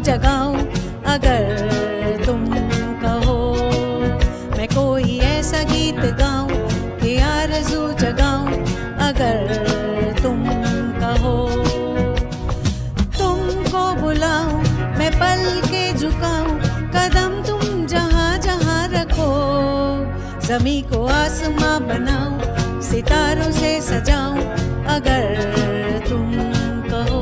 जगाऊं अगर तुम कहो। मैं कोई ऐसा गीत गाऊं कि आरज़ू जगाऊं अगर तुम कहो। तुमको बुलाऊं मैं पल के झुकाऊं, कदम तुम जहां जहां रखो। ज़मीं को आसमां बनाऊं, सितारों से सजाऊं अगर तुम कहो।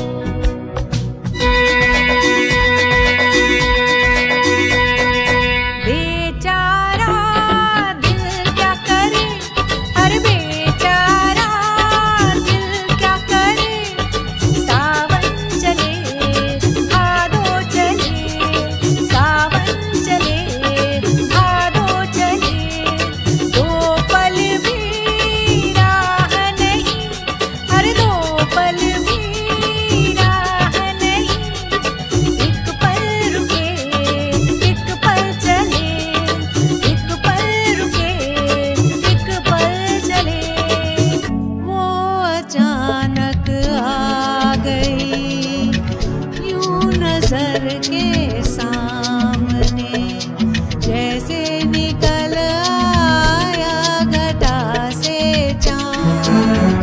बेचारा दिल क्या करे, अरे बेचारा दिल क्या करे। सावन चले भादो चले, सावन चले भादो चले। दो पल भी राह नहीं, अरे दो पल भी राह नहीं। एक पल रुके एक पल चले, एक पल रुके एक पल चले। वो अचानक आ गई यूं नजर के सामने, जैसे निकल आया घटा से चाँद।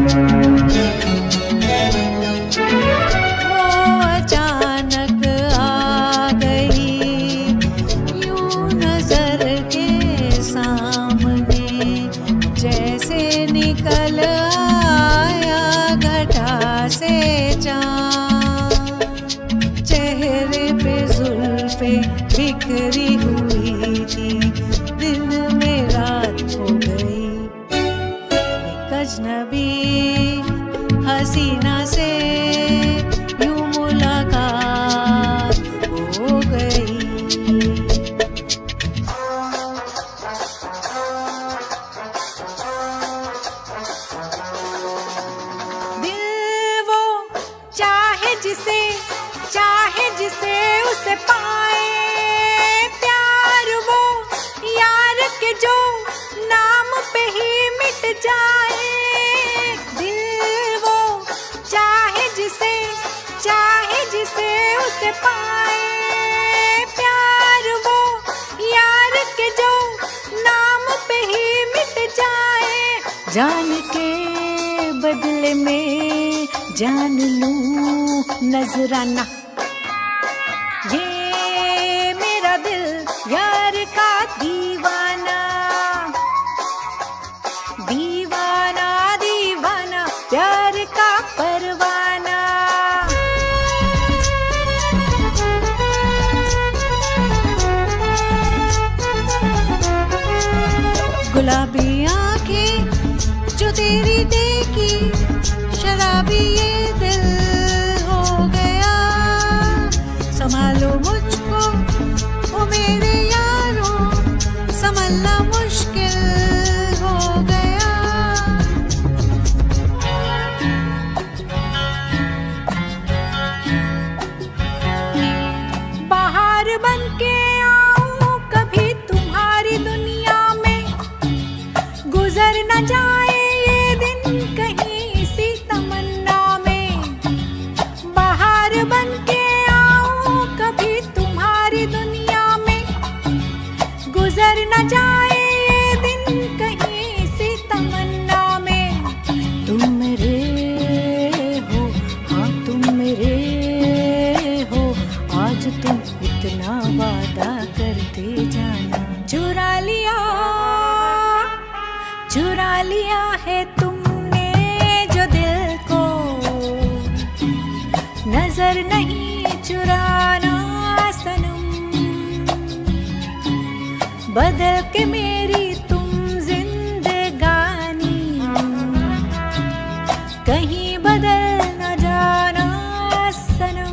वो अचानक आ गई यूं नजर के सामने, जैसे निकल आया घटा से चाँद। चेहरे पे जुल्फे बिखरी हुई थी, दिन में रात हो गई। एक अजनबी हसीना से यूं मुलाकात हो गई। दिल वो चाहे जिसे उसे पाए। प्यार वो यार के जो नाम पे ही मिट जाए। दिल वो चाहे जिसे उसे पाए। प्यार वो यार के जो नाम पे ही मिट जाए। जान के बदले में जान लूं नजराना, ये मेरा दिल यार का दीवाना। दीवाना दीवाना प्यार का परवाना। गुलाबी आंखें जो तेरी देखी, शराबी ये दिल हो गया। संभालो मुझको ओ मेरे यारों, संभलना मुश्किल हो गया। बाहर बन के आऊं कभी तुम्हारी दुनिया में, गुजर न जाए ये दिन कहीं सी तमन्ना में। बाहर बन के आऊं कभी तुम्हारी दुनिया में, गुजर न जाए ये दिन कहीं सी तमन्ना में। तुम मेरे हो, हाँ तुम मेरे हो, आज तुम इतना वादा करते जाना। चुरा लिया है तुमने जो दिल को, नजर नहीं चुराना सनम। बदल के मेरी तुम जिंदगानी, कहीं बदल न जाना सनम।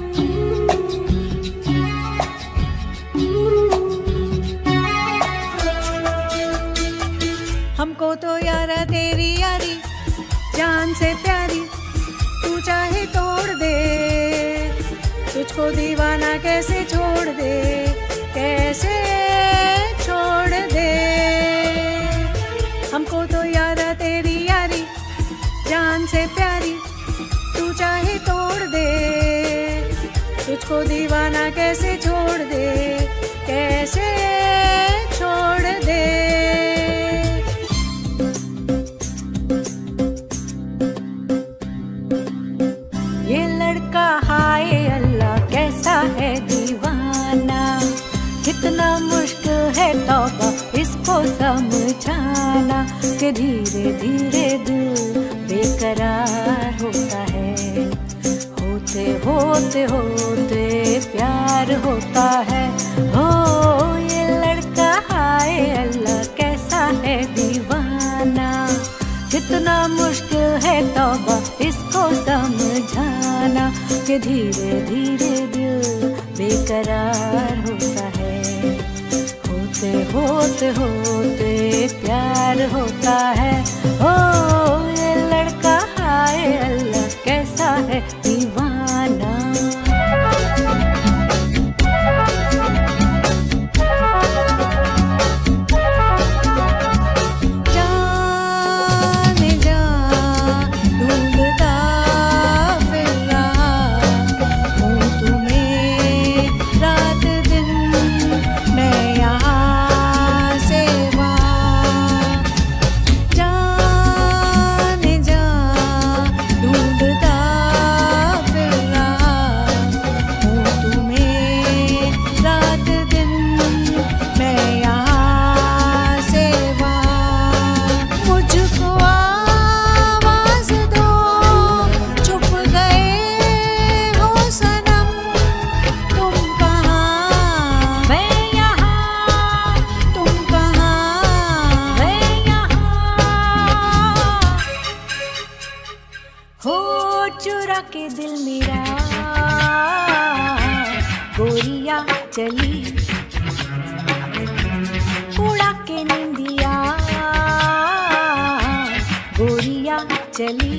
हमको तो यारा तेरी यारी जान से प्यारी, तू चाहे तोड़ दे। तुझको दीवाना कैसे छोड़ दे, कैसे छोड़ दे। हमको तो यारा तेरी यारी जान से प्यारी, तू चाहे तोड़ दे। मुझको दीवाना कैसे छोड़ दे, कैसे छोड़ दे। ये लड़का हाय अल्लाह कैसा है दीवाना, कितना मुश्किल है तौबा इसको समझाना कि धीरे धीरे दिल बेकरार होता है, होते होते होते प्यार होता है। हो ये लड़का हाय अल्लाह कैसा है दीवाना, कितना मुश्किल है तौबा इसको समझाना कि धीरे धीरे दिल बेकरार होता है, होते होते होते प्यार होता है। ओ ये लड़का हाय अल्लाह कैसा है दीवाना। जाने जा ढूंढता फिर रहा हूँ तुम्हें रात दिन, मैं यहाँ से वहाँ। जाने जा ढूंढता फिर रहा हूँ तुम्हें रात दिन, मैं यहाँ से वहाँ। मुझको आवाज़ दो, चुप गए हो सनम, तुम कहाँ मैं यहाँ, तुम कहाँ मैं यहाँ। हो चुरा के दिल मेरा गोरिया चली, उड़ा के निंदिया गोरिया चली।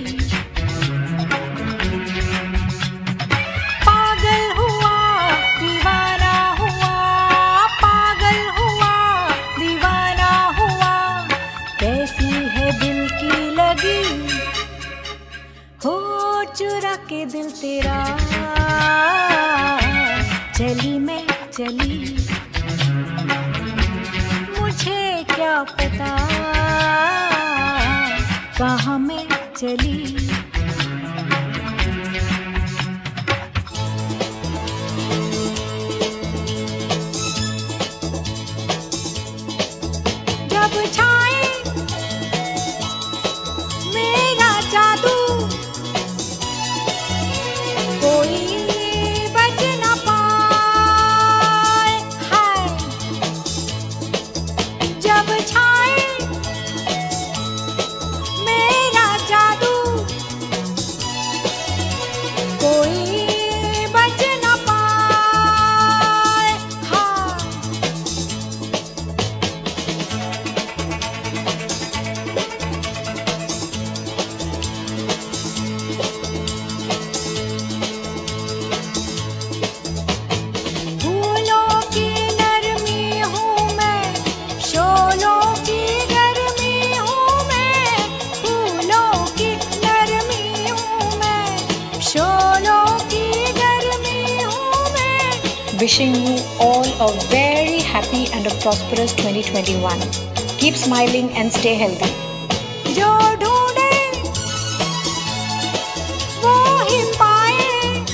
पागल हुआ दीवाना हुआ, पागल हुआ दीवाना हुआ, कैसी है दिल की लगी। हो चुरा के दिल तेरा चली मैं चली, मुझे क्या पता कहाँ मैं चली। जब छाए मेरा जादू, कोई बच न पाए। हाय जब छाए मेरा जादू, कोई बच न पाए। हाँ फूलों की नरमी हूँ मैं, शोलों की गर्मी हूँ मैं, फूलों की नरमी हूँ मैं, शोलों की गर्मी हूँ मैं। Wishing you all a very happy and a prosperous 2021. Keep smiling and stay healthy. जो ढूंढे वो ही पाए,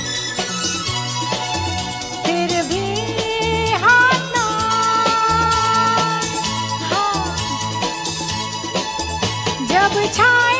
फिर भी हाथ ना। हाँ जब छाए